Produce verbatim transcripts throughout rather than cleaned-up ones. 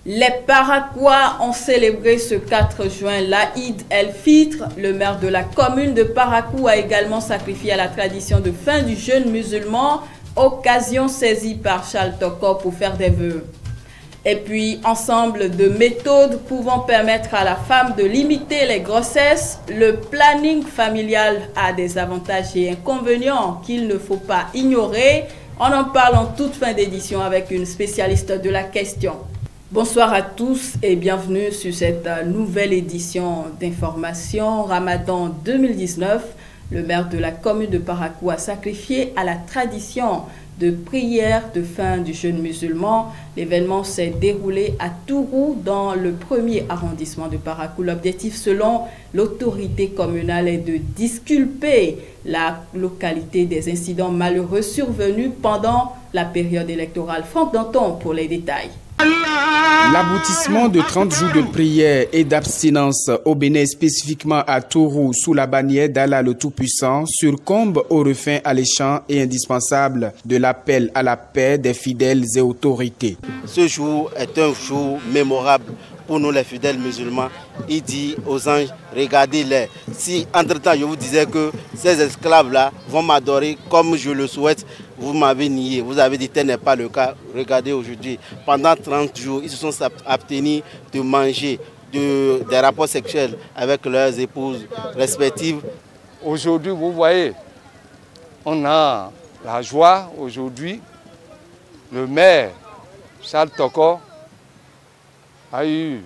Les Paraquois ont célébré ce quatre juin l'Aïd el-Fitr. Le maire de la commune de Parakou a également sacrifié à la tradition de fin du jeûne musulman, occasion saisie par Charles Toko pour faire des vœux. Et puis, ensemble de méthodes pouvant permettre à la femme de limiter les grossesses, le planning familial a des avantages et inconvénients qu'il ne faut pas ignorer. On en parle en toute fin d'édition avec une spécialiste de la question. Bonsoir à tous et bienvenue sur cette nouvelle édition d'information Ramadan deux mille dix-neuf. Le maire de la commune de Parakou a sacrifié à la tradition de prière de fin du jeûne musulman. L'événement s'est déroulé à Tourou dans le premier arrondissement de Parakou. L'objectif selon l'autorité communale est de disculper la localité des incidents malheureux survenus pendant la période électorale. Franck Danton pour les détails. L'aboutissement de trente jours de prière et d'abstinence au Bénin, spécifiquement à Tourou, sous la bannière d'Allah le Tout-Puissant, surcombe au refrain alléchant et indispensable de l'appel à la paix des fidèles et autorités. Ce jour est un jour mémorable pour nous les fidèles musulmans. Il dit aux anges, regardez-les. Si entre-temps je vous disais que ces esclaves-là vont m'adorer comme je le souhaite, vous m'avez nié, vous avez dit tel n'est pas le cas. Regardez aujourd'hui, pendant trente jours, ils se sont abstenus de manger, de, des rapports sexuels avec leurs épouses respectives. Aujourd'hui, vous voyez, on a la joie aujourd'hui. Le maire, Charles Toko, a eu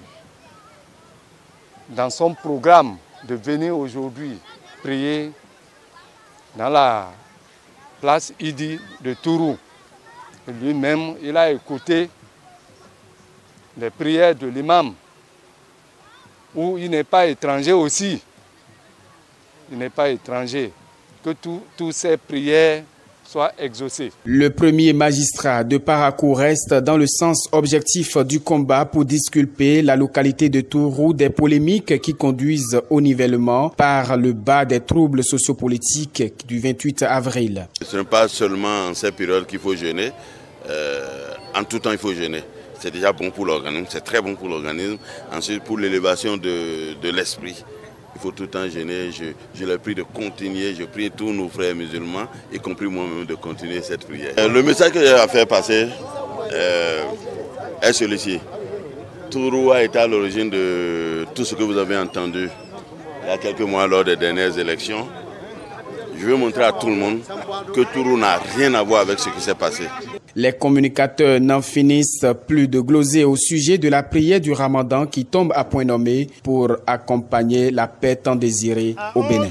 dans son programme de venir aujourd'hui prier dans la place Idi de Tourou. Lui-même, il a écouté les prières de l'imam, où il n'est pas étranger aussi. Il n'est pas étranger. Que toutes ces prières soient exaucées. Le premier magistrat de Parakou reste dans le sens objectif du combat pour disculper la localité de Tourou des polémiques qui conduisent au nivellement par le bas des troubles sociopolitiques du vingt-huit avril. Ce n'est pas seulement en cette période qu'il faut jeûner, euh, en tout temps il faut jeûner. C'est déjà bon pour l'organisme, c'est très bon pour l'organisme. Ensuite, pour l'élévation de, de l'esprit, il faut tout le temps jeûner. Je, je leur prie de continuer, je prie tous nos frères musulmans, y compris moi-même, de continuer cette prière. Le message que j'ai à faire passer euh, est celui-ci. Tourou a été à l'origine de tout ce que vous avez entendu il y a quelques mois lors des dernières élections. Je veux montrer à tout le monde que Tourou n'a rien à voir avec ce qui s'est passé. Les communicateurs n'en finissent plus de gloser au sujet de la prière du Ramadan qui tombe à point nommé pour accompagner la paix tant désirée au Bénin.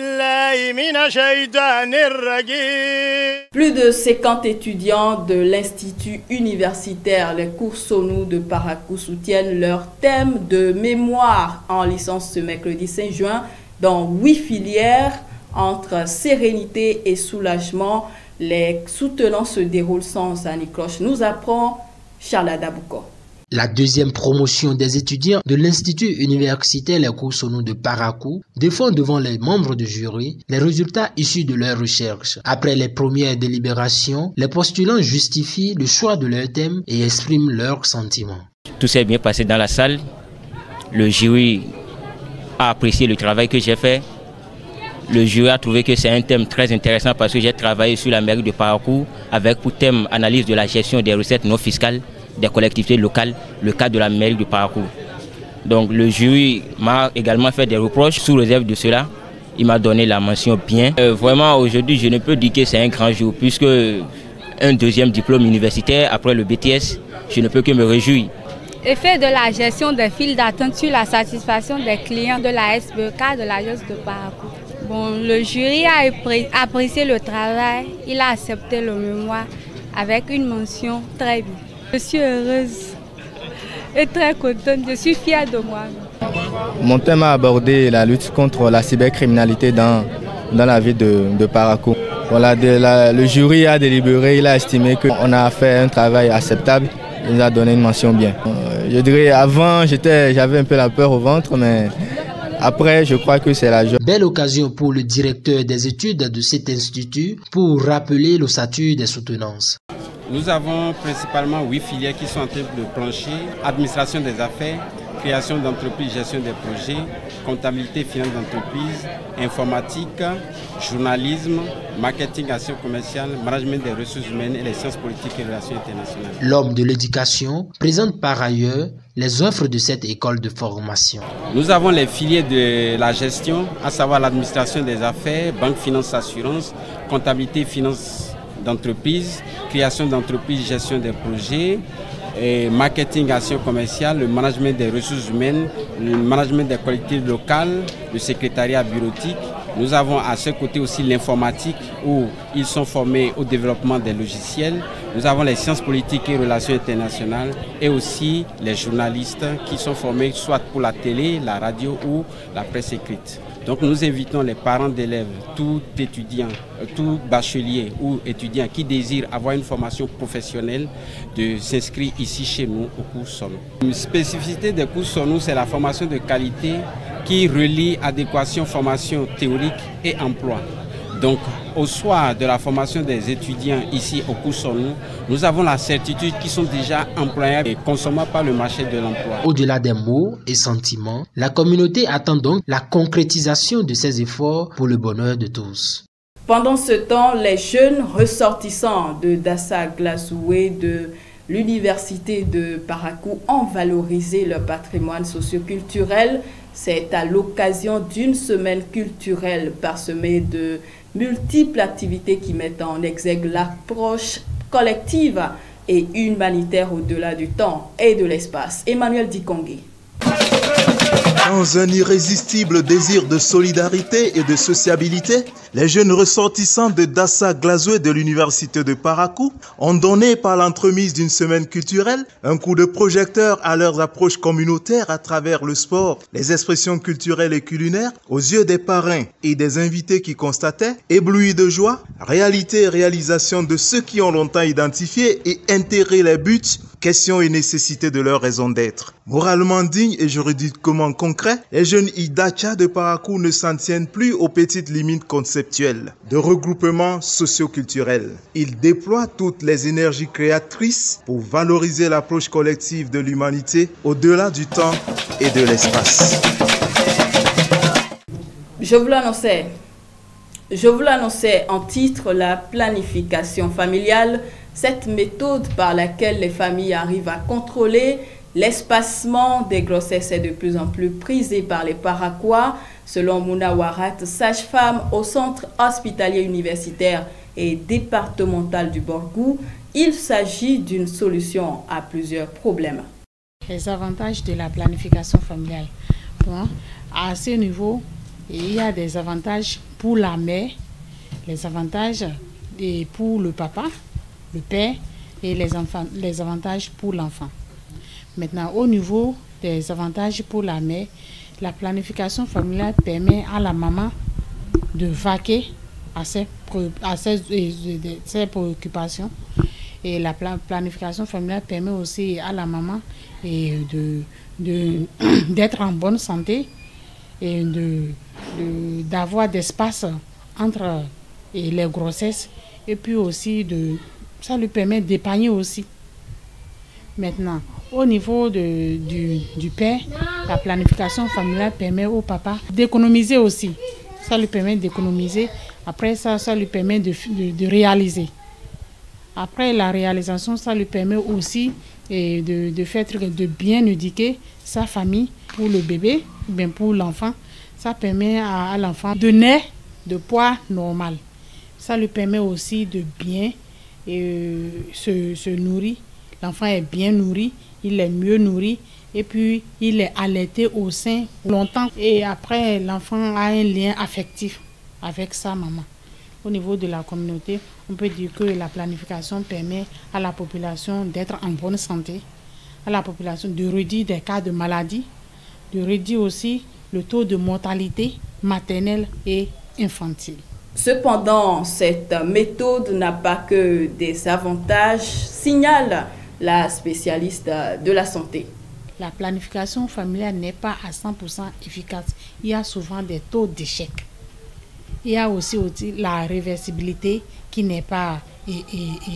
Plus de cinquante étudiants de l'Institut universitaire Les Cours Sonou de Parakou soutiennent leur thème de mémoire en licence ce mercredi cinq juin dans huit filières entre sérénité et soulagement. Les soutenants se déroulent sans anicloche, nous apprend Charles Adabouko. La deuxième promotion des étudiants de l'Institut universitaire Les Cours Sonou de Parakou défend devant les membres du jury les résultats issus de leurs recherches. Après les premières délibérations, les postulants justifient le choix de leur thème et expriment leurs sentiments. Tout s'est bien passé dans la salle. Le jury a apprécié le travail que j'ai fait. Le jury a trouvé que c'est un thème très intéressant parce que j'ai travaillé sur la mairie de Parakou avec pour thème analyse de la gestion des recettes non fiscales des collectivités locales, le cas de la mairie de Parakou. Donc le jury m'a également fait des reproches sous réserve de cela. Il m'a donné la mention bien. Euh, vraiment aujourd'hui je ne peux dire que c'est un grand jour puisque un deuxième diplôme universitaire après le B T S, je ne peux que me réjouir. Effet de la gestion des files d'attente sur la satisfaction des clients de la S B K de l'agence de Parakou. Bon, le jury a apprécié le travail, il a accepté le mémoire avec une mention très bien. Je suis heureuse et très contente, je suis fière de moi. Mon thème a abordé la lutte contre la cybercriminalité dans, dans la ville de, de Parakou. Voilà, de la, le jury a délibéré, il a estimé qu'on a fait un travail acceptable, il nous a donné une mention bien. Je dirais avant j'avais un peu la peur au ventre, mais après, je crois que c'est la joie. Belle occasion pour le directeur des études de cet institut pour rappeler l'ossature des soutenances. Nous avons principalement huit filières qui sont en train de plancher: administration des affaires, création d'entreprises, gestion des projets, comptabilité, finance d'entreprise, informatique, journalisme, marketing, action commerciale, management des ressources humaines et les sciences politiques et relations internationales. L'homme de l'éducation présente par ailleurs les offres de cette école de formation. Nous avons les filières de la gestion, à savoir l'administration des affaires, banque, finance, assurance, comptabilité, finance d'entreprise, création d'entreprises, gestion des projets, et marketing, action commerciale, le management des ressources humaines, le management des collectivités locales, le secrétariat bureautique. Nous avons à ce côté aussi l'informatique où ils sont formés au développement des logiciels. Nous avons les sciences politiques et relations internationales et aussi les journalistes qui sont formés soit pour la télé, la radio ou la presse écrite. Donc nous invitons les parents d'élèves, tout étudiant, tout bachelier ou étudiant qui désire avoir une formation professionnelle de s'inscrire ici chez nous au cours Sonou. Une spécificité des cours Sonou, c'est la formation de qualité qui relie adéquation, formation théorique et emploi. Donc, au soir de la formation des étudiants ici au cours Sonou, nous avons la certitude qu'ils sont déjà employables et consommables par le marché de l'emploi. Au-delà des mots et sentiments, la communauté attend donc la concrétisation de ces efforts pour le bonheur de tous. Pendant ce temps, les jeunes ressortissants de Dassa Glazoué de l'université de Parakou ont valorisé leur patrimoine socio-culturel. C'est à l'occasion d'une semaine culturelle parsemée de multiples activités qui mettent en exergue l'approche collective et humanitaire au-delà du temps et de l'espace. Emmanuel Dikongé. Dans un irrésistible désir de solidarité et de sociabilité, les jeunes ressortissants de Dassa Glazoué de l'université de Parakou ont donné par l'entremise d'une semaine culturelle un coup de projecteur à leurs approches communautaires à travers le sport, les expressions culturelles et culinaires, aux yeux des parrains et des invités qui constataient, éblouis de joie, réalité et réalisation de ceux qui ont longtemps identifié et enterré les buts, questions et nécessités de leur raison d'être. Moralement digne et juridiquement concret, les jeunes Idacha de Parakou ne s'en tiennent plus aux petites limites conceptuelles de regroupement socio-culturel. Ils déploient toutes les énergies créatrices pour valoriser l'approche collective de l'humanité au-delà du temps et de l'espace. Je vous l'annonçais. Je vous l'annonçais en titre, la planification familiale, cette méthode par laquelle les familles arrivent à contrôler l'espacement des grossesses est de plus en plus prisée par les Parakois. Selon Mouna Warat, sage-femme au centre hospitalier universitaire et départemental du Borgou, il s'agit d'une solution à plusieurs problèmes. Les avantages de la planification familiale. Bon, à ce niveau, il y a des avantages pour la mère, les avantages pour le papa, le père et les, enfants, les avantages pour l'enfant. Maintenant, au niveau des avantages pour la mère, la planification familiale permet à la maman de vaquer à ses, à ses, ses préoccupations. Et la planification familiale permet aussi à la maman de, de, d'être en bonne santé et de, de, d'avoir d'espace entre et les grossesses. Et puis aussi, de, ça lui permet d'épargner aussi. Maintenant, au niveau de, du, du père, la planification familiale permet au papa d'économiser aussi. Ça lui permet d'économiser. Après ça, ça lui permet de, de, de réaliser. Après la réalisation, ça lui permet aussi et de, de, faire, de bien éduquer sa famille pour le bébé, bien pour l'enfant. Ça permet à, à l'enfant de naître de poids normal. Ça lui permet aussi de bien euh, se, se nourrir. L'enfant est bien nourri, il est mieux nourri et puis il est allaité au sein longtemps. Et après, l'enfant a un lien affectif avec sa maman. Au niveau de la communauté, on peut dire que la planification permet à la population d'être en bonne santé, à la population de réduire des cas de maladie, de réduire aussi le taux de mortalité maternelle et infantile. Cependant, cette méthode n'a pas que des avantages, signale la spécialiste de la santé. La planification familiale n'est pas à cent pour cent efficace. Il y a souvent des taux d'échec. Il y a aussi, aussi la réversibilité qui n'est pas et, et, et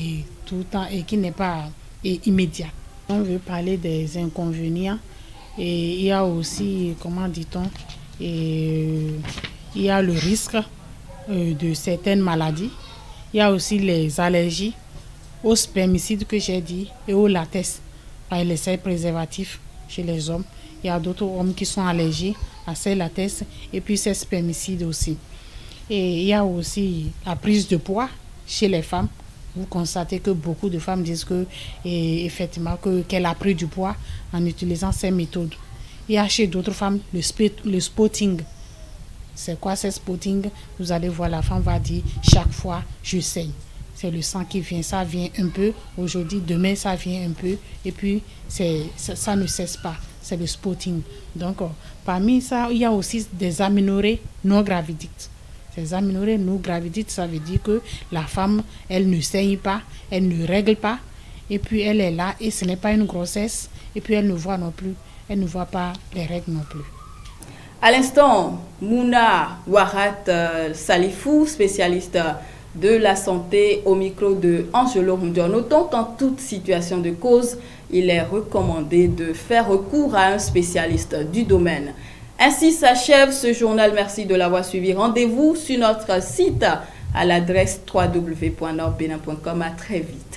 tout le temps et qui n'est pas et immédiat. On veut parler des inconvénients et il y a aussi, comment dit-on, et il y a le risque euh, de certaines maladies. Il y a aussi les allergies aux spermicides que j'ai dit et au latex, par les sels préservatifs chez les hommes. Il y a d'autres hommes qui sont allergiques à ces latex et puis ces spermicides aussi. Et il y a aussi la prise de poids chez les femmes. Vous constatez que beaucoup de femmes disent que, et effectivement, que, qu'elle a pris du poids en utilisant ces méthodes. Il y a chez d'autres femmes le, le spotting. C'est quoi ce spotting? Vous allez voir, la femme va dire chaque fois je saigne. C'est le sang qui vient, ça vient un peu. Aujourd'hui, demain, ça vient un peu. Et puis, c'est, ça, ça ne cesse pas. C'est le spotting. Donc, euh, parmi ça, il y a aussi des aménorrhées non gravidiques. Ces aménorrhées non gravidiques, ça veut dire que la femme, elle ne saigne pas, elle ne règle pas. Et puis, elle est là et ce n'est pas une grossesse. Et puis, elle ne voit non plus. Elle ne voit pas les règles non plus. À l'instant, Mouna Warat euh, Salifou, spécialiste de la santé au micro de Angelo Rundion. Notons qu'en toute situation de cause, il est recommandé de faire recours à un spécialiste du domaine. Ainsi s'achève ce journal. Merci de l'avoir suivi. Rendez-vous sur notre site à l'adresse w w w point nord bénin point com. À très vite.